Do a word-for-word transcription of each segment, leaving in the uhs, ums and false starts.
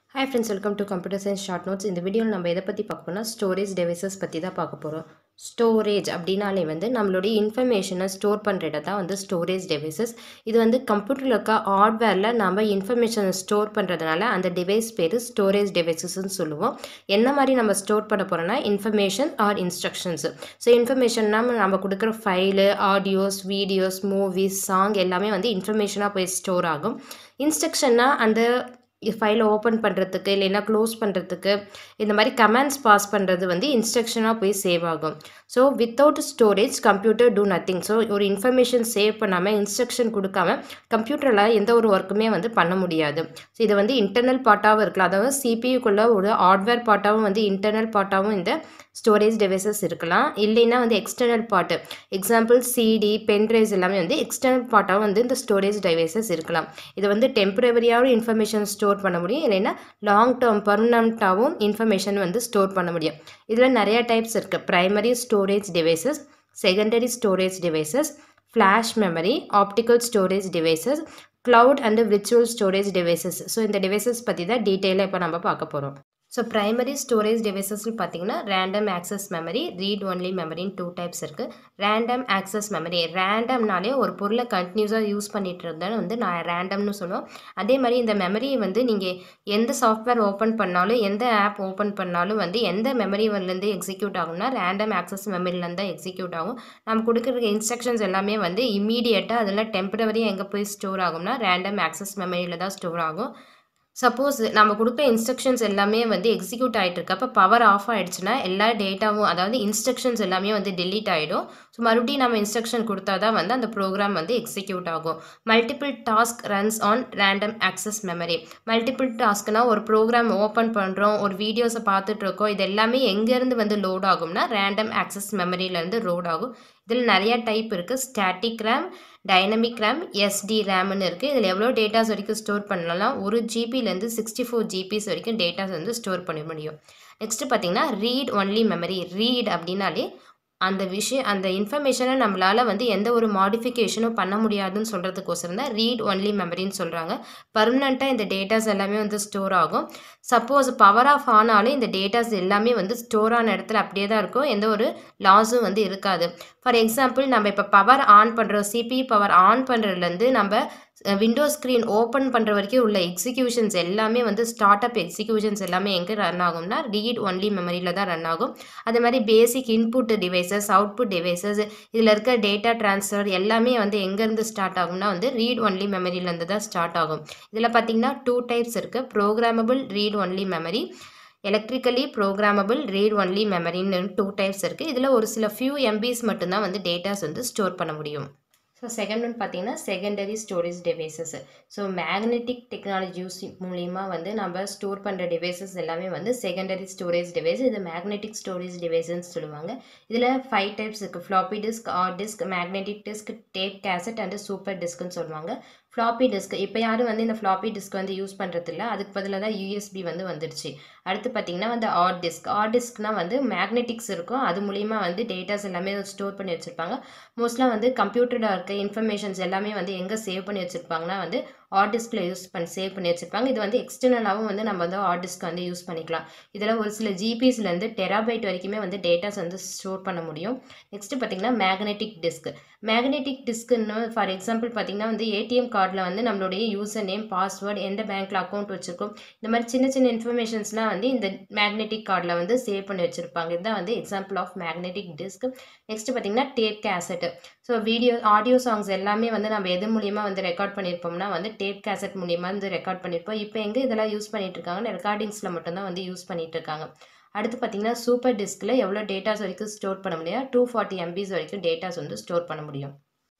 Hi friends, welcome to Computer Science Short Notes. இந்த வீடியோவில் நம்ம எதை பற்றி பார்க்க போனால் ஸ்டோரேஜ் டிவைசஸ் பற்றி தான் பார்க்க போகிறோம். ஸ்டோரேஜ் அப்படின்னாலே வந்து நம்மளுடைய இன்ஃபர்மேஷனை ஸ்டோர் பண்ணுற இடம் தான் வந்து ஸ்டோரேஜ் டிவைசஸ். இது வந்து கம்ப்யூட்டரில் இருக்க ஹார்ட்வேரில் நம்ம இன்ஃபர்மேஷனை ஸ்டோர் பண்ணுறதுனால அந்த டிவைஸ் பேர் ஸ்டோரேஜ் டிவைசஸ்ன்னு சொல்லுவோம். என்ன மாதிரி நம்ம ஸ்டோர் பண்ண போகிறோம்னா இன்ஃபர்மேஷன் ஆர் இன்ஸ்ட்ரக்ஷன்ஸ். ஸோ இன்ஃபர்மேஷன்னா நம்ம கொடுக்குற file, audios, videos, movies, song எல்லாமே வந்து இன்ஃபர்மேஷனாக போய் ஸ்டோர் ஆகும். இன்ஸ்ட்ரக்ஷன்னா அந்த ஃபைலை ஓப்பன் பண்ணுறதுக்கு இல்லைன்னா க்ளோஸ் பண்ணுறதுக்கு இந்த மாதிரி கமெண்ட்ஸ் பாஸ் பண்ணுறது வந்து இன்ஸ்ட்ரக்ஷனாக போய் சேவ் ஆகும். So without storage computer do nothing. So ஒரு இன்ஃபர்மேஷன் சேவ் பண்ணாமல் இன்ஸ்ட்ரக்ஷன் கொடுக்காம கம்ப்யூட்டரில் எந்த ஒரு ஒர்க்குமே வந்து பண்ண முடியாது. ஸோ இது வந்து இன்டர்னல் பார்ட்டாகவும் இருக்கலாம், அதாவது சிபியூக்குள்ளே ஒரு ஹார்ட்வேர் பார்ட்டாகவும் வந்து இன்டர்னல் பார்ட்டாகவும் இந்த ஸ்டோரேஜ் டிவைசஸ் இருக்கலாம். இல்லைன்னா வந்து external part, example CD, pendrives எல்லாமே வந்து எக்ஸ்டர்னல் பார்ட்டாகவும் வந்து இந்த ஸ்டோரேஜ் டிவைசஸ் இருக்கலாம். இது வந்து டெம்பரவரியாகவும் இன்ஃபர்மேஷன் ஸ்டோர் பண்ண முடியும், இல்லைன்னா லாங் டேர்ம் பர்மனண்ட்டாகவும் இன்ஃபர்மேஷன் வந்து ஸ்டோர் பண்ண முடியும். இதில் நிறைய டைப்ஸ் இருக்குது. Primary storage devices, secondary storage devices, flash memory, optical storage devices, cloud and virtual storage devices. So இந்த டிவைசஸ் பற்றி தான் டீட்டெயிலாக இப்போ நம்ம பார்க்க போகிறோம். ஸோ ப்ரைமரி ஸ்டோரேஜ் டிவைசஸ்ன்னு பார்த்தீங்கன்னா random access memory, read only மெமரின்னு டூ டைப்ஸ் இருக்குது. ரேண்டம் ஆக்சஸ் மெமரி, ரேண்டம்னாலே ஒரு பொருளை கண்டினியூஸாக யூஸ் பண்ணிட்டு இருந்தாலும் வந்து நான் ரேண்டம்னு சொல்லுவோம். அதே மாதிரி இந்த மெமரியை வந்து நீங்கள் எந்த சாஃப்ட்வேர் ஓப்பன் பண்ணாலும் எந்த ஆப் ஓப்பன் பண்ணாலும் வந்து எந்த மெமரிலேருந்து எக்ஸிக்யூட் ஆகும்னா ரேண்டம் ஆக்சஸ் மெமரிலேருந்து தான் எக்ஸிக்யூட் ஆகும். நம்ம கொடுக்குற இன்ஸ்ட்ரக்ஷன்ஸ் எல்லாமே வந்து இம்மீடியட்டாக அதெல்லாம் டெம்பரவரியாக எங்கே போய் ஸ்டோர் ஆகும்னா ரேண்டம் ஆக்சஸ் மெமரியில் தான் ஸ்டோர் ஆகும். சப்போஸ் நம்ம கொடுக்குற இன்ஸ்ட்ரக்ஷன்ஸ் எல்லாமே வந்து எக்ஸிக்யூட் ஆகிட்டு இருக்கு, அப்போ பவர் ஆஃப் ஆகிடுச்சுன்னா எல்லா டேட்டாவும், அதாவது இன்ஸ்ட்ரக்ஷன்ஸ் எல்லாமே வந்து டெலீட் ஆகிடும். ஸோ மறுபடியும் நம்ம இன்ஸ்ட்ரக்ஷன் கொடுத்தா தான் வந்து அந்த ப்ரோக்ராம் வந்து எக்ஸிக்யூட் ஆகும். Multiple task runs on random access memory. Multiple டாஸ்க்னால் ஒரு ப்ரோக்ராம் ஓப்பன் பண்ணுறோம், ஒரு வீடியோஸை பார்த்துட்ருக்கோம், இது எல்லாமே எங்கேருந்து வந்து லோட் ஆகும்னா ரேண்டம் ஆக்சஸ் மெமரியிலேருந்து லோட் ஆகும். இதில் நிறையா டைப் இருக்குது. Static RAM, dynamic RAM, SD ரேம்னு இருக்குது. இதில் எவ்வளோ டேட்டாஸ் வரைக்கும் ஸ்டோர் பண்ணலாம், ஒரு ஜிபிலேருந்து சிக்ஸ்டி ஃபோர் ஜிபிஸ் வரைக்கும் டேட்டாஸ் வந்து ஸ்டோர் பண்ண முடியும். நெக்ஸ்ட்டு பார்த்தீங்கன்னா ரீட் ஒன்லி மெமரி. ரீட் அப்படின்னாலே அந்த விஷயம், அந்த இன்ஃபர்மேஷனை நம்மளால் வந்து எந்த ஒரு மாடிஃபிகேஷனும் பண்ண முடியாதுன்னு சொல்கிறதுக்கோசரம் தான் ரீட் ஒன்லி மெமரின்னு சொல்கிறாங்க. பர்மனெண்ட்டாக இந்த டேட்டாஸ் எல்லாமே வந்து ஸ்டோர் ஆகும். சப்போஸ் பவர் ஆஃப் ஆனாலும் இந்த டேட்டாஸ் எல்லாமே வந்து ஸ்டோர் ஆன இடத்துல அப்படியே தான் இருக்கும், எந்த ஒரு லாஸும் வந்து இருக்காது. ஃபார் எக்ஸாம்பிள் நம்ம இப்போ பவர் ஆன் பண்ணுறோம், சிபியு பவர் ஆன் பண்ணுறதுலேருந்து நம்ம விண்டோஸ் ஸ்க்ரீன் ஓப்பன் பண்ணுற வரைக்கும் உள்ள எக்ஸிக்யூஷன்ஸ் எல்லாமே வந்து ஸ்டார்ட் அப் எக்ஸிக்யூஷன்ஸ் எல்லாமே எங்கே ரன் ஆகும்னா ரீட் ஒன்லி மெமரியில் தான் ரன் ஆகும். அதே மாதிரி basic input devices, output devices, இதில் இருக்க டேட்டா ட்ரான்ஸ்ஃபர் எல்லாமே வந்து எங்கேருந்து ஸ்டார்ட் ஆகும்னா வந்து ரீட் ஒன்லி மெமரியிலேருந்து தான் ஸ்டார்ட் ஆகும். இதில் பார்த்தீங்கன்னா டூ டைப்ஸ் இருக்குது. Programmable read only memory, electrically programmable read only மெமரின்னு டூ டைப்ஸ் இருக்குது. இதில் ஒரு சில ஃபியூ எம்பிஸ் மட்டும்தான் வந்து டேட்டாஸ் வந்து ஸ்டோர் பண்ண முடியும். ஸோ செகண்ட் ஒன் பார்த்தீங்கன்னா secondary storage devices. So magnetic technology use மூலிமா வந்து நம்ம ஸ்டோர் பண்ணுற டிவைசஸ் எல்லாமே வந்து செகண்டரி ஸ்டோரேஜ் டிவைஸ். இது மேக்னெட்டிக் ஸ்டோரேஜ் டிவைஸ்ன்னு சொல்லுவாங்க. இதில் ஃபைவ் டைப்ஸ் இருக்குது. Floppy disk, hard disk, magnetic disk, tape, cassette and super டிஸ்க்னு சொல்லுவாங்க. ஃப்ளாப்பி டிஸ்க் இப்போ யாரும் வந்து இந்த ஃப்ளாப்பி டிஸ்க் வந்து யூஸ் பண்ணுறதில்ல, அதுக்கு பதிலாக தான் யூஎஸ்பி வந்து வந்துடுச்சு. அடுத்து பார்த்திங்கன்னா வந்து ஹார்ட் டிஸ்க். ஹார்ட் டிஸ்க்னால் வந்து மேக்னெட்டிக்ஸ் இருக்கும், அது மூலிமா வந்து டேட்டாஸ் எல்லாமே ஸ்டோர் பண்ணி வச்சுருப்பாங்க. மோஸ்ட்லாக வந்து கம்ப்யூட்டரில் இருக்க இன்ஃபர்மேஷன்ஸ் எல்லாமே வந்து எங்கே சேவ் பண்ணி வச்சுருப்பாங்கன்னா வந்து ஹார்ட் டிஸ்கில் யூஸ் பண்ணி சேவ் பண்ணி வச்சுருப்பாங்க. இது வந்து எக்ஸ்டர்னலாகவும் வந்து நம்ம வந்து ஹார்ட் டிஸ்க் வந்து யூஸ் பண்ணிக்கலாம். இதில் ஒரு சில ஜிபிஸ்லேருந்து டெராபைட் வரைக்குமே வந்து டேட்டாஸ் வந்து ஸ்டோர் பண்ண முடியும். நெக்ஸ்ட்டு பார்த்திங்கன்னா மேக்னெட்டிக் டிஸ்க். மேக்னெட்டிக் டிஸ்க்குன்னு ஃபார் எக்ஸாம்பிள் பார்த்திங்கன்னா வந்து ஏடிஎம் கார்டில் வந்து நம்மளுடைய யூசர் நேம், பாஸ்வேர்டு, எந்த பேங்க்கில் அக்கௌண்ட் வச்சுருக்கோம், இந்த மாதிரி சின்ன சின்ன இன்ஃபர்மேஷன்ஸ்லாம் வந்து இந்த மேக்னெட்டிக் கார்டில் வந்து சேவ் பண்ணி வச்சுருப்பாங்க. இதுதான் வந்து example of magnetic disk. Next பார்த்திங்கன்னா tape cassette. So video, audio songs எல்லாமே வந்து நம்ம எது மூலியமாக வந்து ரெக்கார்ட் பண்ணியிருப்போம்னா வந்து டேப் கேசட் மூலியமாக வந்து ரெக்கார்ட் பண்ணியிருப்போம். இப்போ எங்கே இதெல்லாம் யூஸ் பண்ணிட்டு இருக்காங்கன்னா ரெக்கார்டிங்ஸில் மட்டும்தான் வந்து யூஸ் பண்ணிட்டு இருக்காங்க. அடுத்து பார்த்தீங்கன்னா சூப்பர் டிஸ்கில் எவ்வளோ டேட்டாஸ் வரைக்கும் ஸ்டோர் பண்ண முடியும், டூ ஃபார்ட்டி எம்பிஸ் வரைக்கும் டேட்டாஸ் வந்து ஸ்டோர் பண்ண முடியும்.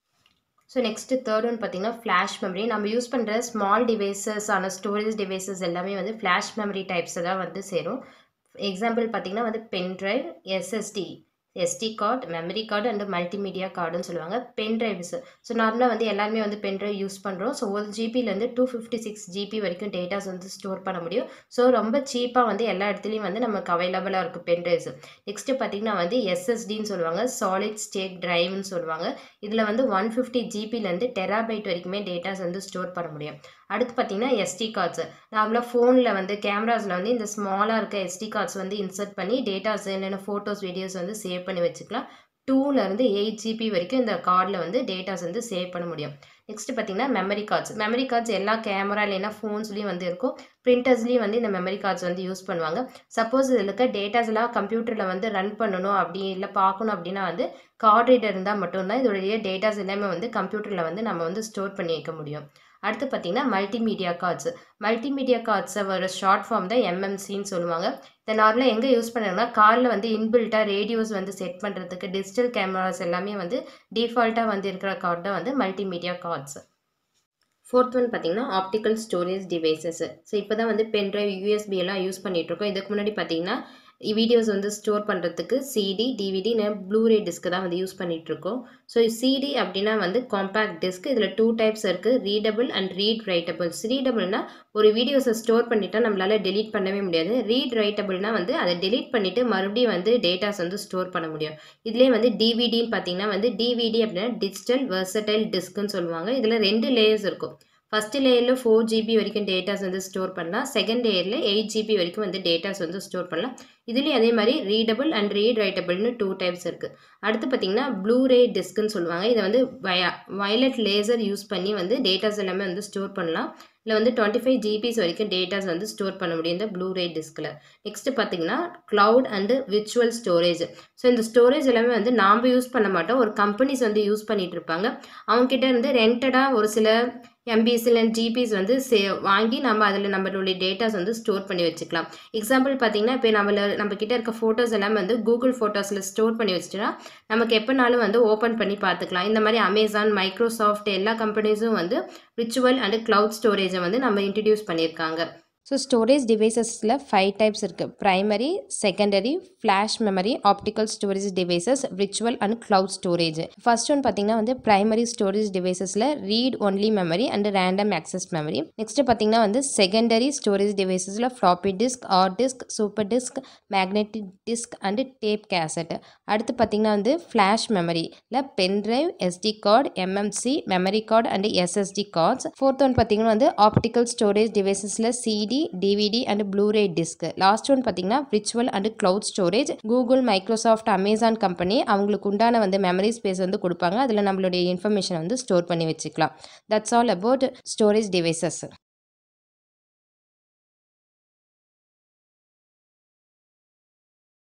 ஸோ நெக்ஸ்ட்டு தேர்ட் ஒன் பார்த்தீங்கன்னா ஃப்ளாஷ் மெமரி. நம்ம யூஸ் பண்ணுற ஸ்மால் டிவைசஸ் ஆன ஸ்டோரேஜ் டிவைசஸ் எல்லாமே வந்து ஃப்ளாஷ் மெமரி டைப்ஸை தான் வந்து சேரும். எக்ஸாம்பிள் பார்த்தீங்கன்னா வந்து pen drive, SSD, SD card, memory card and multimedia கார்டுன்னு சொல்லுவாங்க. Pen drives. ஸோ நார்மலாக வந்து எல்லாருமே வந்து பென் ட்ரைவ் யூஸ் பண்ணுறோம். ஸோ ஒரு ஜிபிலேருந்து டூ ஃபிஃப்டி சிக்ஸ் ஜிபி வரைக்கும் டேட்டாஸ் வந்து ஸ்டோர் பண்ண முடியும். ஸோ ரொம்ப சீப்பாக வந்து எல்லா இடத்துலையும் வந்து நமக்கு அவைலபிளாக இருக்குது பென் ட்ரைவ்ஸ். நெக்ஸ்ட்டு பார்த்திங்கன்னா வந்து எஸ்எஸ்டின்னு சொல்லுவாங்க, சாலிட் ஸ்டேட் ட்ரைவ்னு சொல்லுவாங்க. இதில் வந்து ஒன் ஃபிஃப்டி ஜிபிலேருந்து டெராபைட் வரைக்குமே டேட்டாஸ் வந்து ஸ்டோர் பண்ண முடியும். அடுத்து பார்த்தீங்கன்னா எஸ்டி கார்ட்ஸ். நார்மலாக ஃபோனில் வந்து கேமராஸில் வந்து இந்த ஸ்மாலாக இருக்க எஸ்டி கார்ட்ஸ் வந்து இன்சர்ட் பண்ணி டேட்டாஸ் என்னென்ன ஃபோட்டோஸ் வீடியோஸ் வந்து சேவ் பண்ணி வச்சுக்கலாம். டூலேருந்து எயிட் ஜிபி வரைக்கும் இந்த கார்டில் வந்து டேட்டாஸ் வந்து சேவ் பண்ண முடியும். நெக்ஸ்ட் பார்த்தீங்கன்னா மெமரி கார்ட்ஸ். மெமரி கார்ட்ஸ் எல்லா கேமரா இல்லைன்னா ஃபோன்ஸ்லேயும் வந்து இருக்கும். பிரிண்டர்ஸ்லேயும் வந்து இந்த மெமரி கார்ட்ஸ் வந்து யூஸ் பண்ணுவாங்க. சப்போஸ் இதில் இருக்க டேட்டாஸ் எல்லாம் கம்ப்யூட்டரில் வந்து ரன் பண்ணணும் அப்படி இல்லை பார்க்கணும் அப்படின்னா வந்து கார்ட் ரீடர் இருந்தால் மட்டும்தான் இதோடைய டேட்டாஸ் எல்லாமே வந்து கம்ப்யூட்டரில் வந்து நம்ம வந்து ஸ்டோர் பண்ணி வைக்க முடியும். அடுத்து பார்த்தீங்கன்னா மல்டிமீடியா கார்ட்ஸ். மல்டிமீடியா கார்ட்ஸை வர ஷார்ட் ஃபார்ம் தான் எம்எம்சின்னு சொல்லுவாங்க. இதை நார்மலாக எங்கே யூஸ் பண்ணுறோம்னா காரில் வந்து இன்பில்ட்டாக ரேடியோஸ் வந்து செட் பண்ணுறதுக்கு டிஜிட்டல் கேமராஸ் எல்லாமே வந்து டிஃபால்ட்டாக வந்து இருக்கிற கார்டு தான் வந்து மல்டிமீடியா கார்ட்ஸ். ஃபோர்த் ஒன் பார்த்தீங்கன்னா ஆப்டிக்கல் ஸ்டோரேஜ் டிவைசஸ். ஸோ இப்போ தான் வந்து பென்ட்ரைவ் யூஎஸ்பி எல்லாம் யூஸ் பண்ணிகிட்ருக்கோம். இதுக்கு முன்னாடி பார்த்தீங்கன்னா வீடியோஸ் வந்து ஸ்டோர் பண்ணுறதுக்கு சிடி டிவிடி ப்ளூரே டிஸ்க்கு தான் வந்து யூஸ் பண்ணிகிட்ருக்கோம். ஸோ சிடி அப்படின்னா வந்து காம்பேக்ட் டிஸ்க். இதில் டூ டைப்ஸ் இருக்குது, ரீடபிள் அண்ட் ரீட் ரைட்டபிள்ஸ். ரீடபிள்னா ஒரு வீடியோஸை ஸ்டோர் பண்ணிட்டா நம்மளால் டெலீட் பண்ணவே முடியாது. ரீட் ரைட்டபிள்னா வந்து அதை டெலீட் பண்ணிவிட்டு மறுபடியும் வந்து டேட்டாஸ் வந்து ஸ்டோர் பண்ண முடியும். இதுலேயே வந்து டிவிடின்னு பார்த்தீங்கன்னா வந்து டிவிடி அப்படின்னா டிஜிட்டல் வெர்சடைல் டிஸ்க்குன்னு சொல்லுவாங்க. இதில் ரெண்டு லேயர்ஸ் இருக்கும். ஃபஸ்ட் லேயரில் ஃபோர் ஜிபி வரைக்கும் டேட்டாஸ் வந்து ஸ்டோர் பண்ணலாம். செகண்ட் லேயரில் எயிட் ஜிபி வரைக்கும் வந்து டேட்டாஸ் வந்து ஸ்டோர் பண்ணலாம். இதுலேயும் அதே மாதிரி ரீடபிள் அண்ட் ரீட் ரைட்டபிள்னு டூ டைப்ஸ் இருக்குது. அடுத்து பார்த்தீங்கன்னா ப்ளூரே டிஸ்க்குன்னு சொல்லுவாங்க. இதை வந்து வய வயலட் லேசர் யூஸ் பண்ணி வந்து டேட்டாஸ் எல்லாமே வந்து ஸ்டோர் பண்ணலாம். இதில் வந்து டுவெண்ட்டி ஃபைவ் ஜிபிஸ் வரைக்கும் டேட்டாஸ் வந்து ஸ்டோர் பண்ண முடியும் இந்த ப்ளூரே டிஸ்கில். நெக்ஸ்ட்டு பார்த்தீங்கன்னா cloud and virtual storage. So இந்த ஸ்டோரேஜ் எல்லாமே வந்து நாம் யூஸ் பண்ண மாட்டோம், ஒரு கம்பெனிஸ் வந்து யூஸ் பண்ணிகிட்டு இருப்பாங்க. அவங்ககிட்ட இருந்து ரெண்டடாக ஒரு சில எம்பிஸ் இல்லை ஜிபிஸ் வந்து சே வாங்கி நம்ம அதில் நம்மளுடைய டேட்டாஸ் வந்து ஸ்டோர் பண்ணி வச்சுக்கலாம். எக்ஸாம்பிள் பார்த்தீங்கன்னா இப்போ நம்மள நம்ம கிட்ட இருக்க ஃபோட்டோஸ் எல்லாமே வந்து கூகுள் ஃபோட்டோஸில் ஸ்டோர் பண்ணி வச்சுட்டோன்னா நமக்கு எப்போனாலும் வந்து ஓப்பன் பண்ணி பார்த்துக்கலாம். இந்த மாதிரி அமேசான், மைக்ரோசாஃப்ட் எல்லா கம்பெனிஸும் வந்து விர்ச்சுவல் அண்ட் க்ளவுட் ஸ்டோரேஜை வந்து நம்ம இன்ட்ரடியூஸ் பண்ணியிருக்காங்க. ஸோ ஸ்டோரேஜ் டிவைசஸில் ஃபைவ் டைப்ஸ் இருக்குது. Primary, secondary, flash memory, optical storage devices, virtual and cloud storage. First one பார்த்தீங்கன்னா வந்து ப்ரைமரி ஸ்டோரேஜ் டிவைசஸில் read only memory and random access memory. Next பார்த்தீங்கன்னா வந்து செகண்டரி ஸ்டோரேஜ் டிவைசஸில் floppy disk, hard disk, super disk, magnetic disk and tape cassette. அடுத்து பார்த்தீங்கன்னா வந்து flash மெமரியில் pendrive, SD card, MMC, memory card and SSD cards. Fourth one பார்த்தீங்கன்னா வந்து optical storage டிவைசஸில் CD, DVD and Blu-ray disk. Last one பார்த்தீங்கன்னா virtual and cloud storage. Google, Microsoft, Amazon company அவங்களுக்கு உண்டான வந்து மெமரி ஸ்பேஸ் வந்து கொடுப்பாங்க. அதில் நம்மளுடைய இன்ஃபர்மேஷன் வந்து ஸ்டோர் பண்ணி வச்சுக்கலாம். That's all about storage devices.